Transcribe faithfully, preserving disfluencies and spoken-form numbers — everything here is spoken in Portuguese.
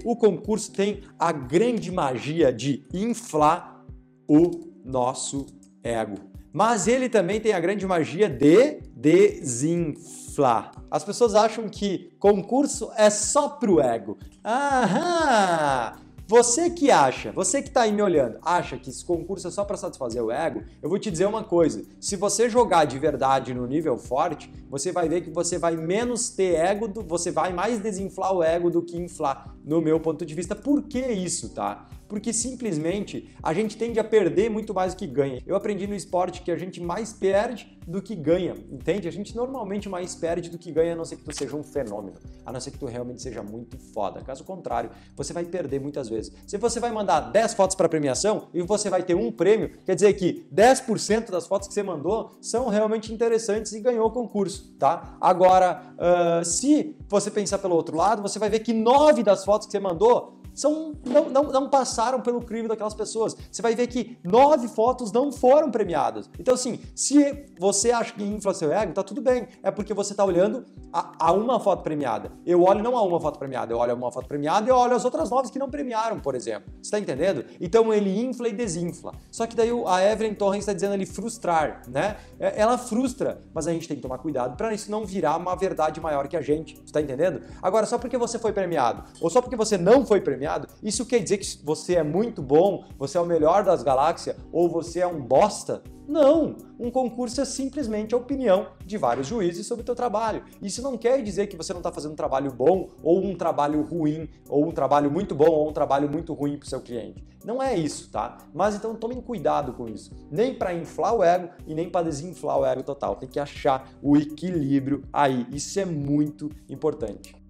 o concurso tem a grande magia de inflar o nosso ego. Mas ele também tem a grande magia de desinflar. As pessoas acham que concurso é só pro ego. Aham! Você que acha, você que está aí me olhando, acha que esse concurso é só para satisfazer o ego, eu vou te dizer uma coisa, se você jogar de verdade no nível forte, você vai ver que você vai menos ter ego, do, você vai mais desinflar o ego do que inflar, no meu ponto de vista. Por que isso, tá? Porque simplesmente a gente tende a perder muito mais do que ganha. Eu aprendi no esporte que a gente mais perde do que ganha, entende? A gente normalmente mais perde do que ganha, a não ser que tu seja um fenômeno, a não ser que tu realmente seja muito foda. Caso contrário, você vai perder muitas vezes. Se você vai mandar dez fotos para premiação e você vai ter um prêmio, quer dizer que dez por cento das fotos que você mandou são realmente interessantes e ganhou o concurso, tá? Agora, uh, se você pensar pelo outro lado, você vai ver que nove das fotos que você mandou São, não, não, não passaram pelo crivo daquelas pessoas. Você vai ver que nove fotos não foram premiadas. Então, assim, se você acha que infla seu ego, tá tudo bem. É porque você tá olhando a, a uma foto premiada. Eu olho não a uma foto premiada, eu olho a uma foto premiada e eu olho as outras nove que não premiaram, por exemplo. Você tá entendendo? Então, ele infla e desinfla. Só que daí a Evelyn Torrens está dizendo ali frustrar, né? Ela frustra, mas a gente tem que tomar cuidado para isso não virar uma verdade maior que a gente. Você tá entendendo? Agora, só porque você foi premiado ou só porque você não foi premiado, isso quer dizer que você é muito bom, você é o melhor das galáxias ou você é um bosta? Não! Um concurso é simplesmente a opinião de vários juízes sobre o teu trabalho. Isso não quer dizer que você não está fazendo um trabalho bom ou um trabalho ruim, ou um trabalho muito bom ou um trabalho muito ruim para o seu cliente. Não é isso, tá? Mas então tomem cuidado com isso. Nem para inflar o ego e nem para desinflar o ego total. Tem que achar o equilíbrio aí. Isso é muito importante.